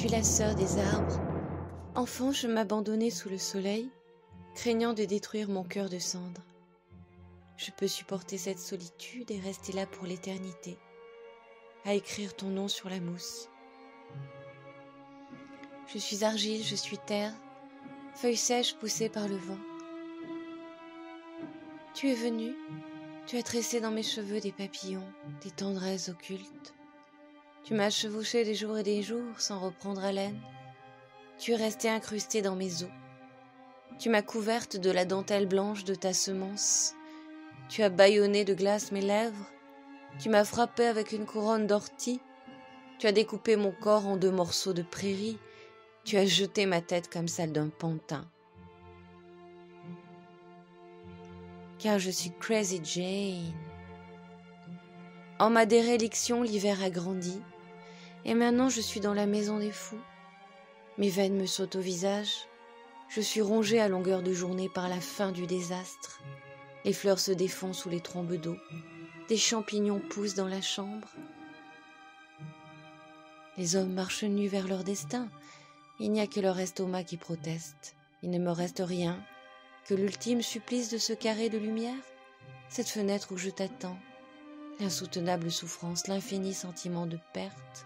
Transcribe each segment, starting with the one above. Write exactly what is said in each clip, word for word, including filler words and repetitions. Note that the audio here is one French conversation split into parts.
suis la sœur des arbres. Enfant, je m'abandonnais sous le soleil, craignant de détruire mon cœur de cendre. Je peux supporter cette solitude et rester là pour l'éternité, à écrire ton nom sur la mousse. Je suis argile, je suis terre, feuille sèche poussée par le vent. Tu es venu, tu as tressé dans mes cheveux des papillons, des tendresses occultes. Tu m'as chevauché des jours et des jours sans reprendre haleine. Tu es resté incrusté dans mes os. Tu m'as couverte de la dentelle blanche de ta semence. Tu as bâillonné de glace mes lèvres. Tu m'as frappé avec une couronne d'ortie. Tu as découpé mon corps en deux morceaux de prairie. Tu as jeté ma tête comme celle d'un pantin. Car je suis Crazy Jane. En ma déréliction, l'hiver a grandi. Et maintenant, je suis dans la maison des fous. Mes veines me sautent au visage. Je suis rongée à longueur de journée par la faim du désastre. Les fleurs se défont sous les trombes d'eau. Des champignons poussent dans la chambre. Les hommes marchent nus vers leur destin. Il n'y a que leur estomac qui proteste. Il ne me reste rien que l'ultime supplice de ce carré de lumière, cette fenêtre où je t'attends, l'insoutenable souffrance, l'infini sentiment de perte.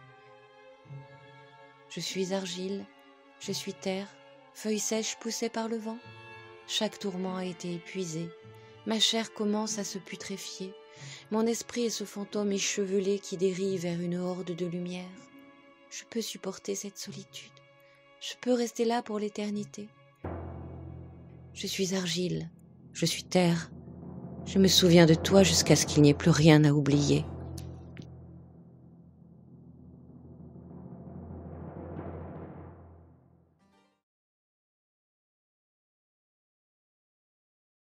Je suis argile, je suis terre, feuille sèche poussée par le vent. Chaque tourment a été épuisé, ma chair commence à se putréfier, mon esprit est ce fantôme échevelé qui dérive vers une horde de lumière. Je peux supporter cette solitude, je peux rester là pour l'éternité. Je suis argile, je suis terre, je me souviens de toi jusqu'à ce qu'il n'y ait plus rien à oublier.